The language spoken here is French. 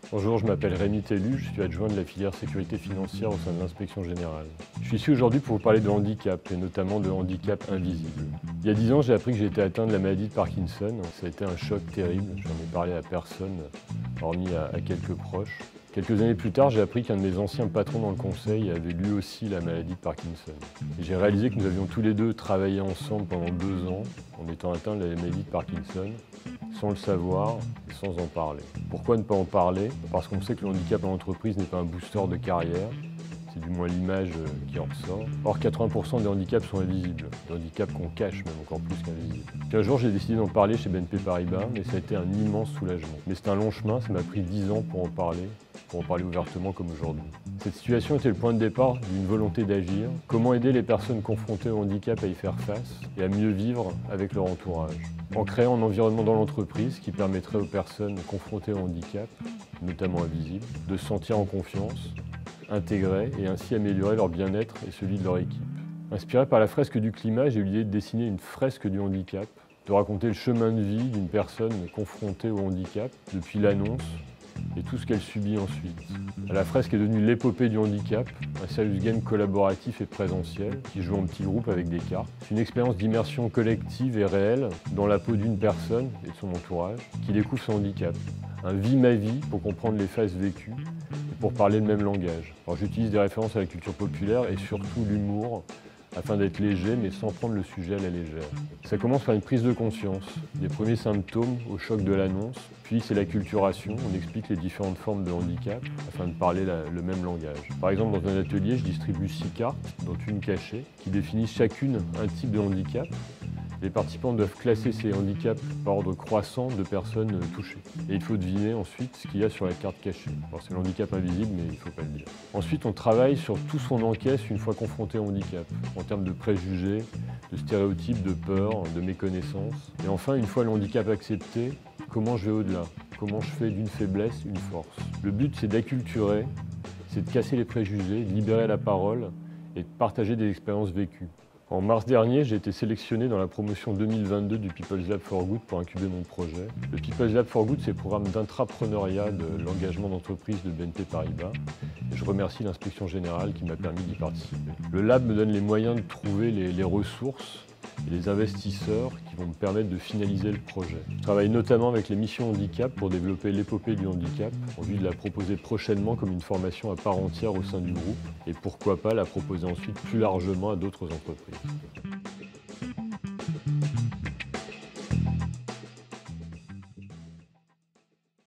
Bonjour, je m'appelle Rémi Tellu, je suis adjoint de la filière sécurité financière au sein de l'inspection générale. Je suis ici aujourd'hui pour vous parler de handicap, et notamment de handicap invisible. Il y a 10 ans, j'ai appris que j'étais atteint de la maladie de Parkinson. Ça a été un choc terrible, j'en ai parlé à personne, hormis à quelques proches. Quelques années plus tard, j'ai appris qu'un de mes anciens patrons dans le conseil avait lui aussi la maladie de Parkinson. Et j'ai réalisé que nous avions tous les deux travaillé ensemble pendant 2 ans en étant atteints de la maladie de Parkinson, sans le savoir et sans en parler. Pourquoi ne pas en parler? Parce qu'on sait que le handicap en entreprise n'est pas un booster de carrière, c'est du moins l'image qui en ressort. Or, 80% des handicaps sont invisibles, des handicaps qu'on cache même encore plus qu'invisibles. Puis un jour, j'ai décidé d'en parler chez BNP Paribas, mais ça a été un immense soulagement. Mais c'est un long chemin, ça m'a pris 10 ans pour en parler ouvertement comme aujourd'hui. Cette situation était le point de départ d'une volonté d'agir. Comment aider les personnes confrontées au handicap à y faire face et à mieux vivre avec leur entourage? En créant un environnement dans l'entreprise qui permettrait aux personnes confrontées au handicap, notamment invisibles, de se sentir en confiance, intégrées et ainsi améliorer leur bien-être et celui de leur équipe. Inspiré par la fresque du climat, j'ai eu l'idée de dessiner une fresque du handicap, de raconter le chemin de vie d'une personne confrontée au handicap depuis l'annonce et tout ce qu'elle subit ensuite. La fresque est devenue l'épopée du handicap, un serious game collaboratif et présentiel qui joue en petits groupes avec des cartes. C'est une expérience d'immersion collective et réelle dans la peau d'une personne et de son entourage qui découvre son handicap. Un vie ma vie pour comprendre les phases vécues et pour parler le même langage. Alors j'utilise des références à la culture populaire et surtout l'humour afin d'être léger mais sans prendre le sujet à la légère. Ça commence par une prise de conscience, des premiers symptômes au choc de l'annonce, puis c'est l'acculturation, on explique les différentes formes de handicap afin de parler le même langage. Par exemple, dans un atelier, je distribue 6 cartes, dont une cachée, qui définissent chacune un type de handicap. Les participants doivent classer ces handicaps par ordre croissant de personnes touchées. Et il faut deviner ensuite ce qu'il y a sur la carte cachée. Alors c'est le handicap invisible, mais il ne faut pas le dire. Ensuite, on travaille sur tout ce qu'on encaisse une fois confronté au handicap, en termes de préjugés, de stéréotypes, de peurs, de méconnaissances. Et enfin, une fois le handicap accepté, comment je vais au-delà? Comment je fais d'une faiblesse une force? Le but, c'est d'acculturer, c'est de casser les préjugés, de libérer la parole et de partager des expériences vécues. En mars dernier, j'ai été sélectionné dans la promotion 2022 du People's Lab for Good pour incuber mon projet. Le People's Lab for Good, c'est le programme d'intrapreneuriat de l'engagement d'entreprise de BNP Paribas. Et je remercie l'inspection générale qui m'a permis d'y participer. Le lab me donne les moyens de trouver les ressources et les investisseurs qui vont me permettre de finaliser le projet. Je travaille notamment avec les missions handicap pour développer l'épopée du handicap, en vue de la proposer prochainement comme une formation à part entière au sein du groupe, et pourquoi pas la proposer ensuite plus largement à d'autres entreprises.